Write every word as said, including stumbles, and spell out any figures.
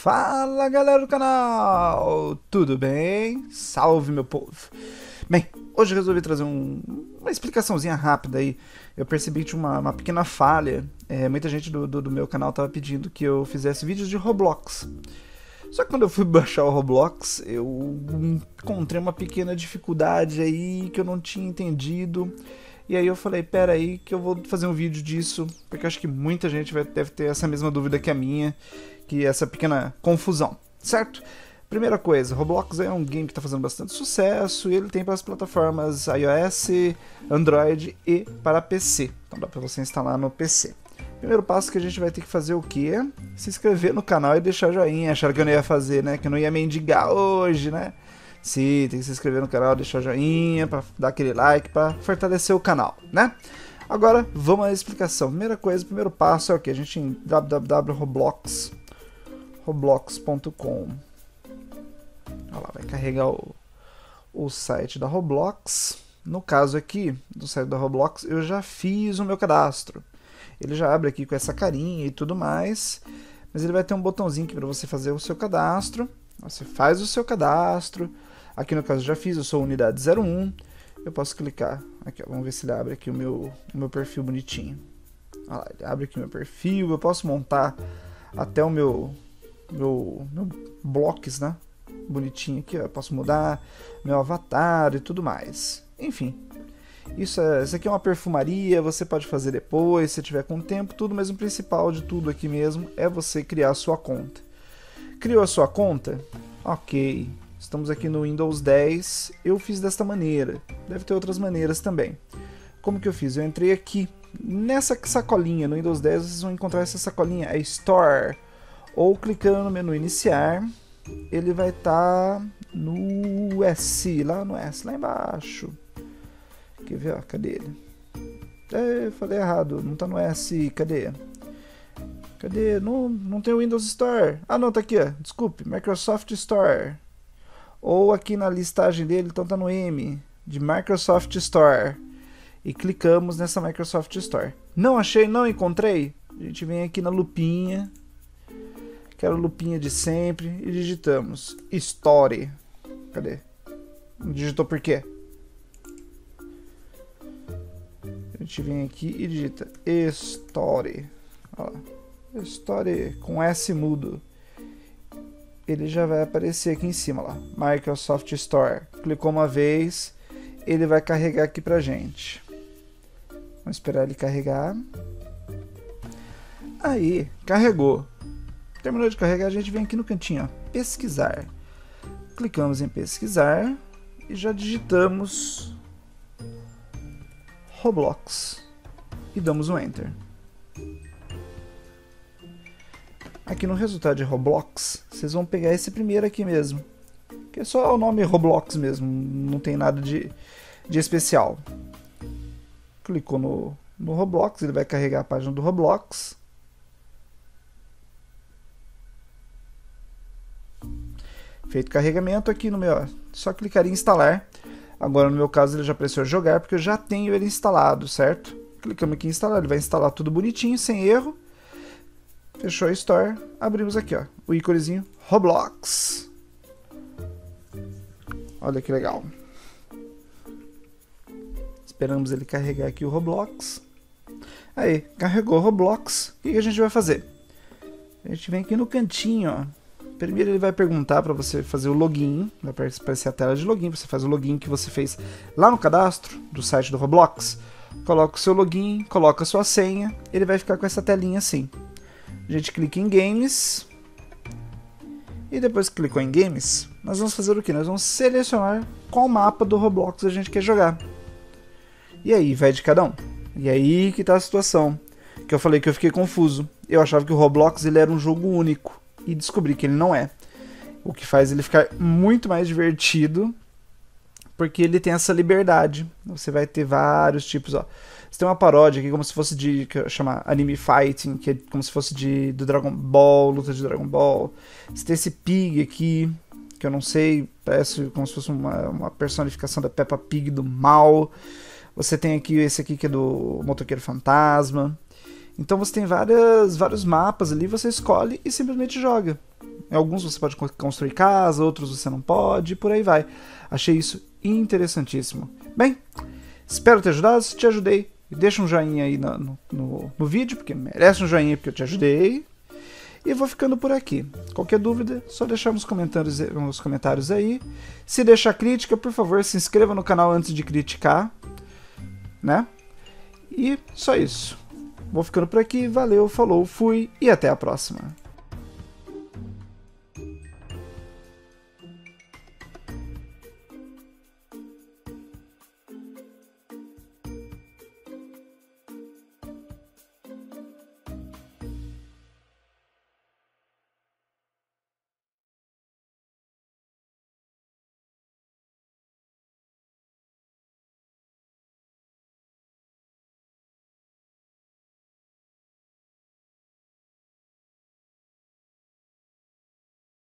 Fala galera do canal, tudo bem? Salve meu povo! Bem, hoje eu resolvi trazer um, uma explicaçãozinha rápida aí. Eu percebi que tinha uma, uma pequena falha. É, muita gente do, do, do meu canal estava pedindo que eu fizesse vídeos de Roblox. Só que quando eu fui baixar o Roblox, eu encontrei uma pequena dificuldade aí que eu não tinha entendido. E aí eu falei, pera aí que eu vou fazer um vídeo disso, porque eu acho que muita gente vai, deve ter essa mesma dúvida que a minha, que essa pequena confusão, certo? Primeira coisa, Roblox é um game que está fazendo bastante sucesso e ele tem para as plataformas iOS, Android e para P C. Então dá para você instalar no P C. Primeiro passo que a gente vai ter que fazer o quê? Se inscrever no canal e deixar joinha. Acharam que eu não ia fazer, né? Que eu não ia mendigar hoje, né? Sim, tem que se inscrever no canal, deixar joinha, para dar aquele like, para fortalecer o canal, né? Agora, vamos à explicação. Primeira coisa, primeiro passo é o que? A gente em w w w ponto roblox roblox ponto com. Olha lá, vai carregar o, o site da Roblox. No caso aqui, do site da Roblox, eu já fiz o meu cadastro. Ele já abre aqui com essa carinha e tudo mais, mas ele vai ter um botãozinho aqui para você fazer o seu cadastro. Você faz o seu cadastro. Aqui no caso eu já fiz, eu sou unidade zero um. Eu posso clicar aqui, ó, vamos ver se ele abre aqui o meu, o meu perfil bonitinho. Olha lá, ele abre aqui o meu perfil. Eu posso montar até o meu, meu, meu blocos, né? Bonitinho aqui, ó. Eu posso mudar meu avatar e tudo mais. Enfim, isso, é, isso aqui é uma perfumaria. Você pode fazer depois, se tiver com tempo, tudo. Mas o principal de tudo aqui mesmo é você criar a sua conta. Criou a sua conta? Ok. Estamos aqui no Windows dez. Eu fiz desta maneira. Deve ter outras maneiras também. Como que eu fiz? Eu entrei aqui nessa sacolinha. No Windows dez vocês vão encontrar essa sacolinha, a Store. Ou clicando no menu Iniciar, ele vai estar tá no S, lá no S, lá embaixo. Quer ver? Ó, cadê ele? É, eu falei errado, não está no S, cadê? Cadê? Não, não tem o Windows Store. Ah, não, tá aqui, ó. Desculpe, Microsoft Store. Ou aqui na listagem dele, então tá no M, de Microsoft Store. E clicamos nessa Microsoft Store. Não achei, não encontrei? A gente vem aqui na lupinha. Aquela lupinha de sempre. E digitamos Store. Cadê? Não digitou por quê? A gente vem aqui e digita Store. Olha lá. Store com S mudo. Ele já vai aparecer aqui em cima lá, Microsoft Store. Clicou uma vez, ele vai carregar aqui pra gente. Vamos esperar ele carregar. Aí, carregou. Terminou de carregar, a gente vem aqui no cantinho, ó, pesquisar. Clicamos em pesquisar e já digitamos Roblox e damos um Enter. Aqui no resultado de Roblox, vocês vão pegar esse primeiro aqui mesmo, que é só o nome Roblox mesmo, não tem nada de, de especial. Clicou no, no Roblox, ele vai carregar a página do Roblox. Feito o carregamento, aqui no meu, ó, só clicar em instalar. Agora no meu caso ele já apareceu jogar, porque eu já tenho ele instalado, certo? Clicamos aqui em instalar, ele vai instalar tudo bonitinho, sem erro. Fechou a Store, abrimos aqui, ó, o íconezinho Roblox. Olha que legal. Esperamos ele carregar aqui o Roblox. Aí, carregou o Roblox. O que a gente vai fazer? A gente vem aqui no cantinho, ó. Primeiro ele vai perguntar para você fazer o login. Vai aparecer a tela de login. Você faz o login que você fez lá no cadastro do site do Roblox. Coloca o seu login, coloca a sua senha. Ele vai ficar com essa telinha assim. A gente clica em Games. E depois que clicou em Games, nós vamos fazer o que? Nós vamos selecionar qual mapa do Roblox a gente quer jogar. E aí, vai de cada um. E aí que tá a situação. Que eu falei que eu fiquei confuso. Eu achava que o Roblox ele era um jogo único. E descobri que ele não é. O que faz ele ficar muito mais divertido. Porque ele tem essa liberdade. Você vai ter vários tipos, ó. Você tem uma paródia aqui como se fosse de, que chama Anime Fighting, que é como se fosse de do Dragon Ball, luta de Dragon Ball. Você tem esse Pig aqui, que eu não sei, parece como se fosse uma, uma personificação da Peppa Pig do mal. Você tem aqui esse aqui que é do Motoqueiro Fantasma. Então você tem várias, vários mapas ali, você escolhe e simplesmente joga. Em alguns você pode construir casa, outros você não pode, e por aí vai. Achei isso interessantíssimo. Bem, espero ter ajudado. Se te ajudei, deixa um joinha aí no, no, no, no vídeo, porque merece um joinha porque eu te ajudei. E vou ficando por aqui. Qualquer dúvida, só deixar nos comentários, nos comentários aí. Se deixar crítica, por favor, se inscreva no canal antes de criticar, né? E só isso. Vou ficando por aqui. Valeu, falou, fui e até a próxima.